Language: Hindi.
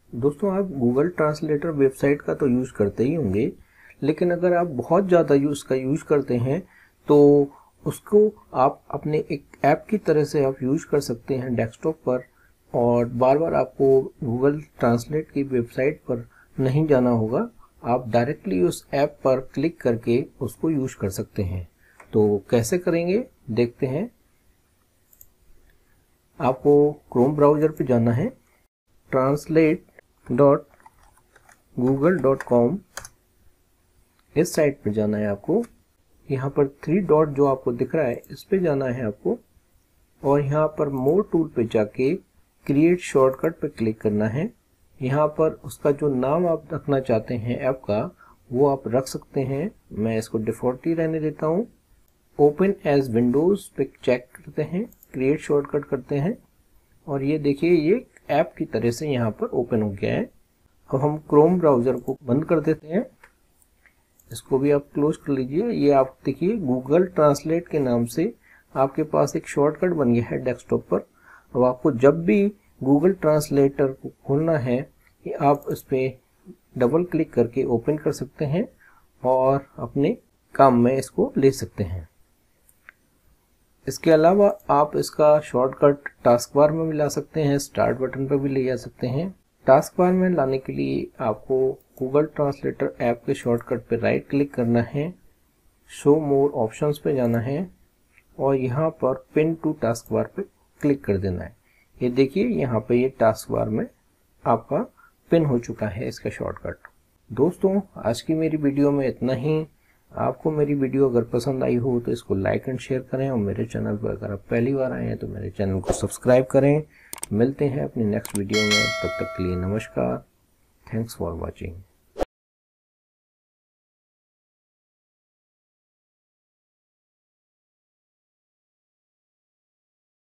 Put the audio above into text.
दोस्तों, आप गूगल ट्रांसलेटर वेबसाइट का तो यूज़ करते ही होंगे, लेकिन अगर आप बहुत ज़्यादा यूज़ करते हैं तो उसको आप अपने एक ऐप की तरह से आप यूज़ कर सकते हैं डेस्कटॉप पर, और बार बार आपको गूगल ट्रांसलेट की वेबसाइट पर नहीं जाना होगा। आप डायरेक्टली उस ऐप पर क्लिक करके उसको यूज़ कर सकते हैं। तो कैसे करेंगे देखते हैं। आपको क्रोम ब्राउज़र पे जाना है, translate.google.com इस साइट पर जाना है आपको। यहाँ पर 3 डॉट जो आपको दिख रहा है इस पे जाना है आपको, और यहाँ पर मोर टूल पे जाके क्रिएट शॉर्टकट पे क्लिक करना है। यहाँ पर उसका जो नाम आप रखना चाहते हैं ऐप का वो आप रख सकते हैं। मैं इसको डिफ़ॉल्ट ही रहने देता हूँ। ओपन एज विंडोज़ पे चेक करते हैं, क्रिएट शॉर्टकट करते हैं, और ये देखिए ये ऐप की तरह से यहाँ पर ओपन हो गया है। अब हम क्रोम ब्राउज़र को बंद कर देते हैं, इसको भी आप क्लोज कर लीजिए। ये आप देखिए गूगल ट्रांसलेट के नाम से आपके पास एक शॉर्टकट बन गया है डेस्कटॉप पर। अब आपको जब भी गूगल ट्रांसलेटर को खोलना है आप इस पर डबल क्लिक करके ओपन कर सकते हैं और अपने काम में इसको ले सकते हैं। इसके अलावा आप इसका शॉर्टकट टास्क बार में भी ला सकते हैं, स्टार्ट बटन पर भी ले जा सकते हैं। टास्क बार में लाने के लिए आपको गूगल ट्रांसलेटर ऐप के शॉर्टकट पर राइट क्लिक करना है, शो मोर ऑप्शंस पे जाना है और यहाँ पर पिन टू टास्क बार पे क्लिक कर देना है। ये देखिए यहाँ पे ये टास्क बार में आपका पिन हो चुका है इसका शॉर्टकट। दोस्तों, आज की मेरी वीडियो में इतना ही। आपको मेरी वीडियो अगर पसंद आई हो तो इसको लाइक एंड शेयर करें, और मेरे चैनल पर अगर आप पहली बार आए हैं तो मेरे चैनल को सब्सक्राइब करें। मिलते हैं अपनी नेक्स्ट वीडियो में, तब तक के लिए नमस्कार। Thanks for watching.